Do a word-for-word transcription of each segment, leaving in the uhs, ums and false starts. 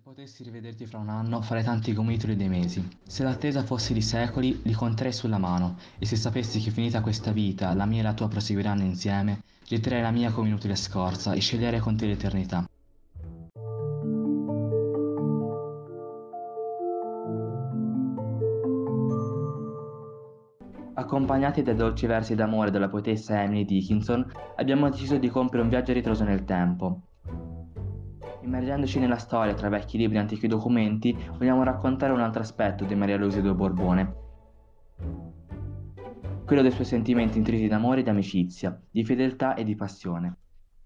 potessi rivederti fra un anno, farei tanti gomitoli dei mesi. Se l'attesa fosse di secoli, li conterei sulla mano, e se sapessi che finita questa vita, la mia e la tua proseguiranno insieme, getterei la mia come inutile scorza e sceglierei con te l'eternità. Accompagnati dai dolci versi d'amore della poetessa Emily Dickinson, abbiamo deciso di compiere un viaggio a ritroso nel tempo. Immergendoci nella storia tra vecchi libri e antichi documenti, vogliamo raccontare un altro aspetto di Maria Luisa de Borbone, quello dei suoi sentimenti intrisi d'amore e di amicizia, di fedeltà e di passione.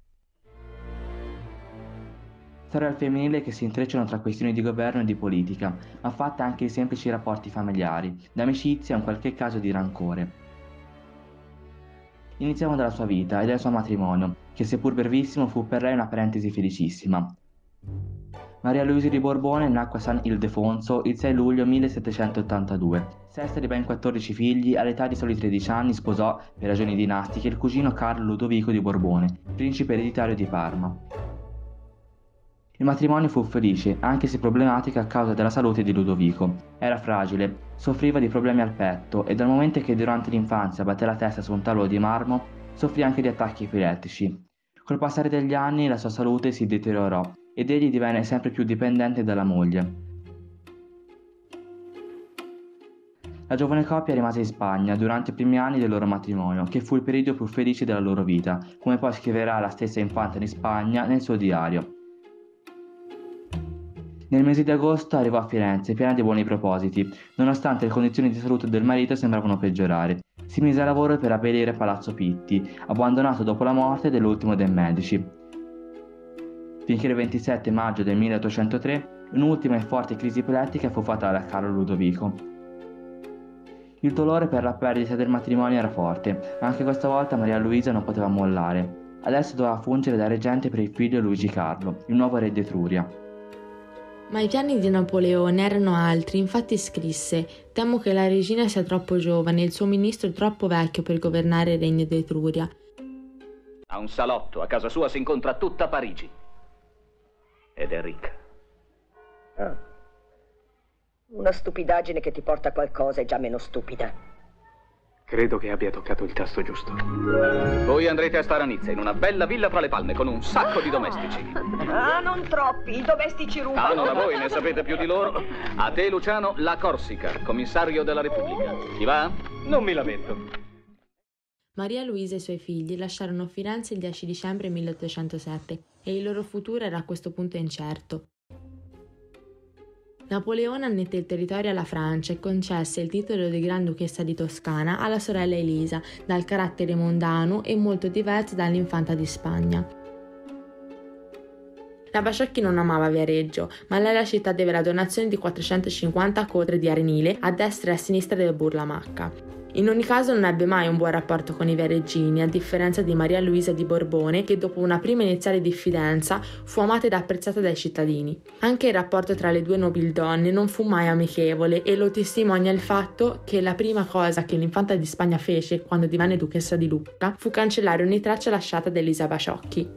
Storie al femminile che si intrecciano tra questioni di governo e di politica, ma fatte anche di semplici rapporti familiari, di amicizia e in qualche caso di rancore. Iniziamo dalla sua vita e dal suo matrimonio, che seppur brevissimo fu per lei una parentesi felicissima. Maria Luisa di Borbone nacque a San Ildefonso il sei luglio millesettecentottantadue. Sesta di ben quattordici figli, all'età di soli tredici anni sposò, per ragioni dinastiche, il cugino Carlo Ludovico di Borbone, principe ereditario di Parma. Il matrimonio fu felice, anche se problematico a causa della salute di Ludovico. Era fragile, soffriva di problemi al petto e dal momento che durante l'infanzia batté la testa su un tavolo di marmo, soffrì anche di attacchi epilettici. Col passare degli anni la sua salute si deteriorò ed egli divenne sempre più dipendente dalla moglie. La giovane coppia rimase in Spagna durante i primi anni del loro matrimonio, che fu il periodo più felice della loro vita, come poi scriverà la stessa infanta di Spagna nel suo diario. Nel mese di agosto arrivò a Firenze, piena di buoni propositi, nonostante le condizioni di salute del marito sembravano peggiorare. Si mise a lavoro per abbellire Palazzo Pitti, abbandonato dopo la morte dell'ultimo dei Medici. Finché il ventisette maggio del milleottocentotre un'ultima e forte crisi epilettica fu fatale a Carlo Ludovico. Il dolore per la perdita del matrimonio era forte, ma anche questa volta Maria Luisa non poteva mollare. Adesso doveva fungere da reggente per il figlio Luigi Carlo, il nuovo re d'Etruria. Ma i piani di Napoleone erano altri, infatti scrisse: «Temo che la regina sia troppo giovane e il suo ministro troppo vecchio per governare il regno d'Etruria». Ha un salotto, a casa sua si incontra tutta Parigi. Ed è ricca. Ah. Una stupidaggine che ti porta a qualcosa è già meno stupida. Credo che abbia toccato il tasto giusto. Voi andrete a stare a Nizza, in una bella villa fra le palme, con un sacco di domestici. Ah, non troppi, i domestici rubano. Ah, non a voi, ne sapete più di loro. A te, Luciano, la Corsica, commissario della Repubblica. Ti va? Non mi lamento. Maria Luisa e i suoi figli lasciarono Firenze il dieci dicembre milleottocentosette e il loro futuro era a questo punto incerto. Napoleone annette il territorio alla Francia e concesse il titolo di Granduchessa di Toscana alla sorella Elisa, dal carattere mondano e molto diverso dall'infanta di Spagna. La Baciocchi non amava Viareggio, ma lei la città deve la donazione di quattrocentocinquanta acquodre di arenile a destra e a sinistra del Burlamacca. In ogni caso non ebbe mai un buon rapporto con i viareggini, a differenza di Maria Luisa di Borbone, che dopo una prima iniziale diffidenza fu amata ed apprezzata dai cittadini. Anche il rapporto tra le due nobildonne non fu mai amichevole e lo testimonia il fatto che la prima cosa che l'infanta di Spagna fece quando divenne duchessa di Lucca fu cancellare ogni traccia lasciata da Elisa Baciocchi.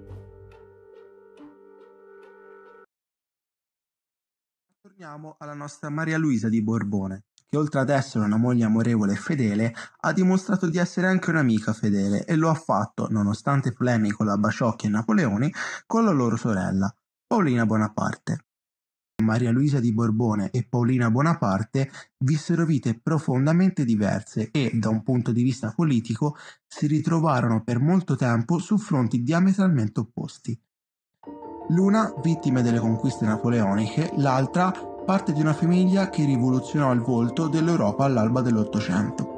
Torniamo alla nostra Maria Luisa di Borbone, che oltre ad essere una moglie amorevole e fedele, ha dimostrato di essere anche un'amica fedele e lo ha fatto, nonostante problemi con la Baciocchi e Napoleoni, con la loro sorella, Paolina Bonaparte. Maria Luisa di Borbone e Paolina Bonaparte vissero vite profondamente diverse e, da un punto di vista politico, si ritrovarono per molto tempo su fronti diametralmente opposti. L'una vittima delle conquiste napoleoniche, l'altra parte di una famiglia che rivoluzionò il volto dell'Europa all'alba dell'Ottocento.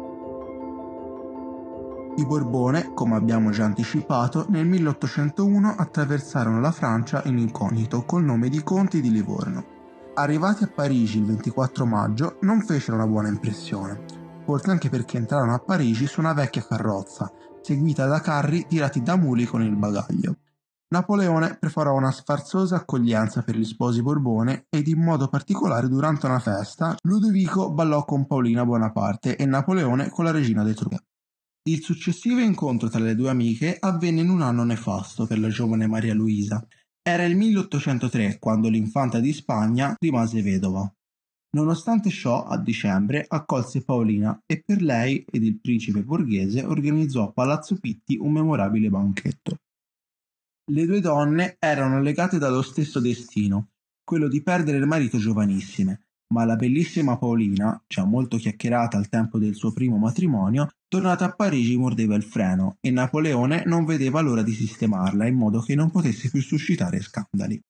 I Borbone, come abbiamo già anticipato, nel milleottocentouno attraversarono la Francia in incognito col nome di Conti di Livorno. Arrivati a Parigi il ventiquattro maggio non fecero una buona impressione, forse anche perché entrarono a Parigi su una vecchia carrozza, seguita da carri tirati da muli con il bagaglio. Napoleone preparò una sfarzosa accoglienza per gli sposi Borbone ed in modo particolare durante una festa Ludovico ballò con Paolina Bonaparte e Napoleone con la regina d'Etruria. Il successivo incontro tra le due amiche avvenne in un anno nefasto per la giovane Maria Luisa, Era il milleottocentotre quando l'infanta di Spagna rimase vedova. Nonostante ciò, a dicembre accolse Paolina e per lei ed il principe borghese organizzò a Palazzo Pitti un memorabile banchetto. Le due donne erano legate dallo stesso destino, quello di perdere il marito giovanissime, ma la bellissima Paolina, già molto chiacchierata al tempo del suo primo matrimonio, tornata a Parigi mordeva il freno e Napoleone non vedeva l'ora di sistemarla in modo che non potesse più suscitare scandali.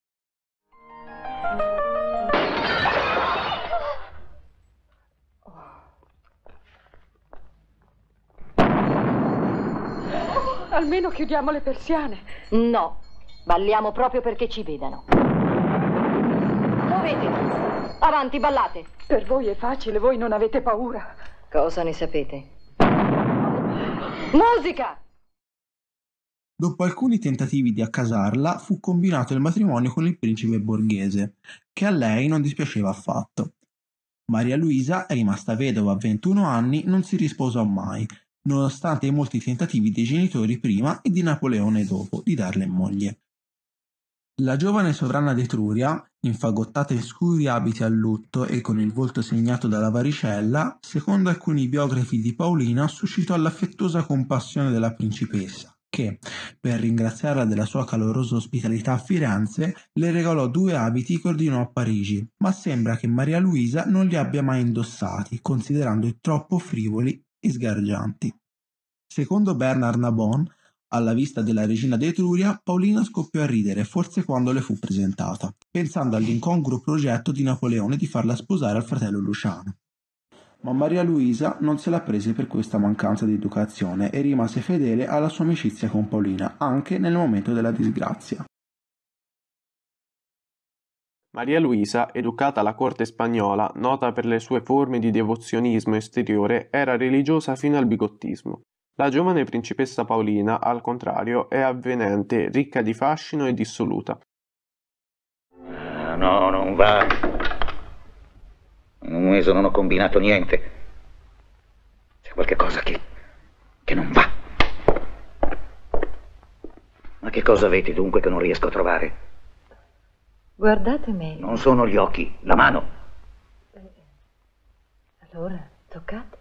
Almeno chiudiamo le persiane. No, balliamo proprio perché ci vedano. Muovete! Avanti, ballate! Per voi è facile, voi non avete paura. Cosa ne sapete? Musica! Dopo alcuni tentativi di accasarla, fu combinato il matrimonio con il principe borghese, che a lei non dispiaceva affatto. Maria Luisa, rimasta vedova a ventuno anni, non si risposò mai, nonostante i molti tentativi dei genitori prima e di Napoleone dopo di darle moglie. La giovane sovrana d'Etruria, infagottata in scuri abiti a lutto e con il volto segnato dalla varicella, secondo alcuni biografi di Paolina suscitò l'affettuosa compassione della principessa, che, per ringraziarla della sua calorosa ospitalità a Firenze, le regalò due abiti che ordinò a Parigi, ma sembra che Maria Luisa non li abbia mai indossati, considerandoli troppo frivoli e sgargianti. Secondo Bernard Nabon, alla vista della regina d'Etruria, Paolina scoppiò a ridere, forse quando le fu presentata, pensando all'incongruo progetto di Napoleone di farla sposare al fratello Luciano. Ma Maria Luisa non se la prese per questa mancanza di educazione e rimase fedele alla sua amicizia con Paolina, anche nel momento della disgrazia. Maria Luisa, educata alla corte spagnola, nota per le sue forme di devozionismo esteriore, era religiosa fino al bigottismo. La giovane principessa Paolina, al contrario, è avvenente, ricca di fascino e dissoluta. Ah, no, non va. In un mese non ho combinato niente. C'è qualche cosa che... che non va. Ma che cosa avete dunque che non riesco a trovare? Guardate meglio. Non sono gli occhi, la mano. Eh, allora, toccate.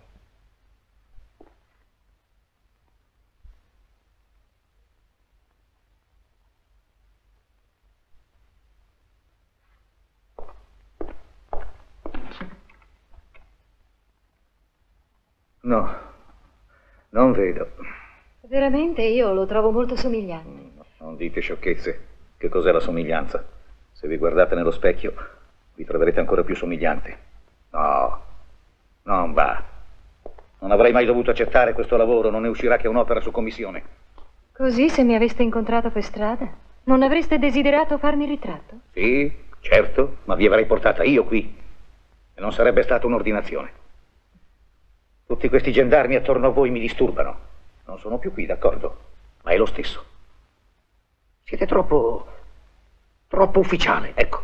No, non vedo. Veramente io lo trovo molto somigliante. Non dite sciocchezze. Che cos'è la somiglianza? Se vi guardate nello specchio, vi troverete ancora più somiglianti. No, non va. Non avrei mai dovuto accettare questo lavoro, non ne uscirà che un'opera su commissione. Così, se mi aveste incontrato per strada, non avreste desiderato farmi il ritratto? Sì, certo, ma vi avrei portata io qui. E non sarebbe stata un'ordinazione. Tutti questi gendarmi attorno a voi mi disturbano. Non sono più qui, d'accordo, ma è lo stesso. Siete troppo... troppo ufficiale, ecco.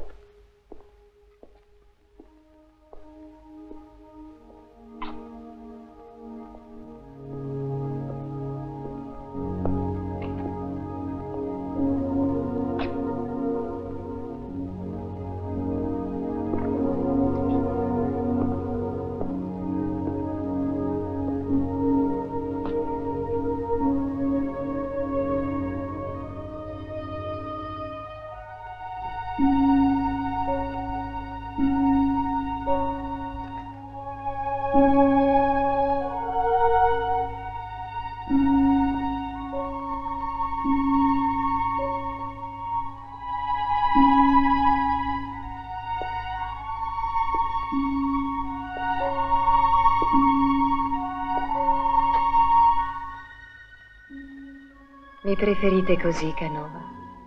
Mi preferite così, Canova?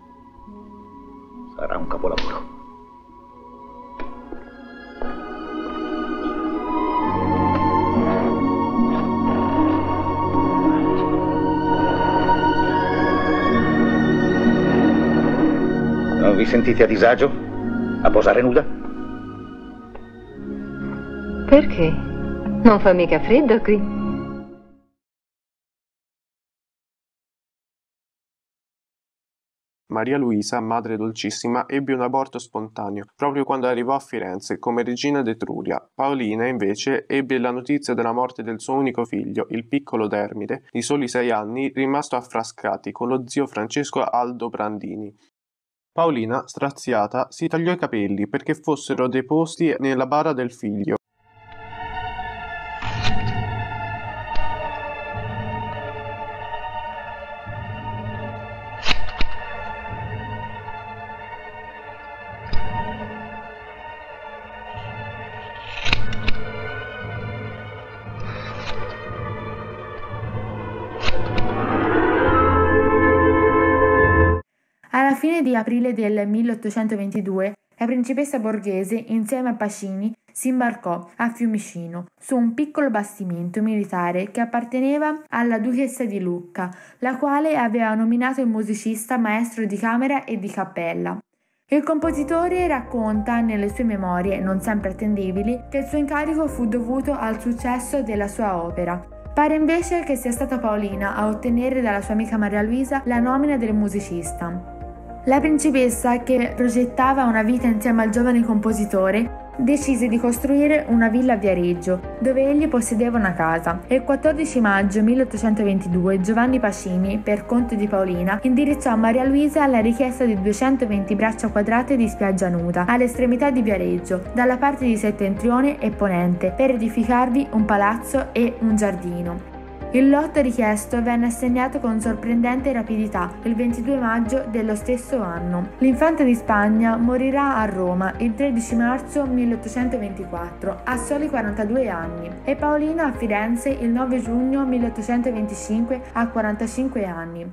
Sarà un capolavoro. Non vi sentite a disagio a posare nuda? Perché? Non fa mica freddo qui. Maria Luisa, Madre Dolcissima, ebbe un aborto spontaneo proprio quando arrivò a Firenze come regina d'Etruria. Paolina, invece, ebbe la notizia della morte del suo unico figlio, il piccolo Dermide, di soli sei anni, rimasto a Frascati con lo zio Francesco Aldobrandini. Paolina, straziata, si tagliò i capelli perché fossero deposti nella bara del figlio. Alla fine di aprile del milleottocentoventidue, la principessa borghese, insieme a Pacini, si imbarcò a Fiumicino su un piccolo bastimento militare che apparteneva alla duchessa di Lucca, la quale aveva nominato il musicista maestro di camera e di cappella. Il compositore racconta nelle sue memorie, non sempre attendibili, che il suo incarico fu dovuto al successo della sua opera. Pare invece che sia stata Paolina a ottenere dalla sua amica Maria Luisa la nomina del musicista. La principessa, che progettava una vita insieme al giovane compositore, decise di costruire una villa a Viareggio, dove egli possedeva una casa, e il quattordici maggio milleottocentoventidue Giovanni Pacini, per conto di Paolina, indirizzò a Maria Luisa la richiesta di duecentoventi braccia quadrate di spiaggia nuda, all'estremità di Viareggio, dalla parte di settentrione e ponente, per edificarvi un palazzo e un giardino. Il lotto richiesto venne assegnato con sorprendente rapidità il ventidue maggio dello stesso anno. L'infanta di Spagna morirà a Roma il tredici marzo milleottocentoventiquattro, a soli quarantadue anni, e Paolina a Firenze il nove giugno milleottocentoventicinque, a quarantacinque anni.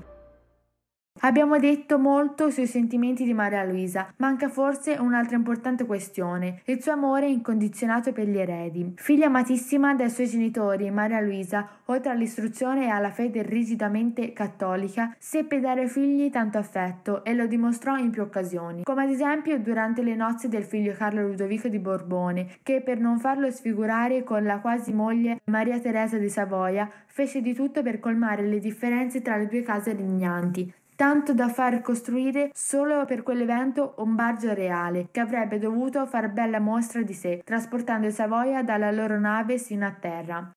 Abbiamo detto molto sui sentimenti di Maria Luisa, manca forse un'altra importante questione, il suo amore incondizionato per gli eredi. Figlia amatissima dai suoi genitori, Maria Luisa, oltre all'istruzione e alla fede rigidamente cattolica, seppe dare ai figli tanto affetto e lo dimostrò in più occasioni, come ad esempio durante le nozze del figlio Carlo Ludovico di Borbone, che per non farlo sfigurare con la quasi moglie Maria Teresa di Savoia, fece di tutto per colmare le differenze tra le due case regnanti, tanto da far costruire solo per quell'evento un barge reale, che avrebbe dovuto far bella mostra di sé, trasportando i Savoia dalla loro nave sino a terra.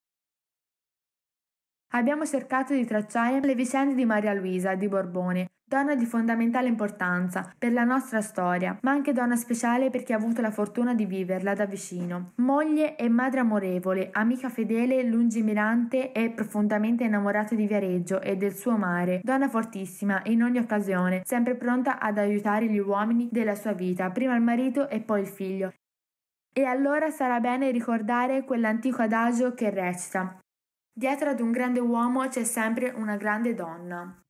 Abbiamo cercato di tracciare le vicende di Maria Luisa di Borbone, donna di fondamentale importanza per la nostra storia, ma anche donna speciale perché ha avuto la fortuna di viverla da vicino. Moglie e madre amorevole, amica fedele, lungimirante e profondamente innamorata di Viareggio e del suo mare, donna fortissima in ogni occasione, sempre pronta ad aiutare gli uomini della sua vita, prima il marito e poi il figlio. E allora sarà bene ricordare quell'antico adagio che recita: dietro ad un grande uomo c'è sempre una grande donna.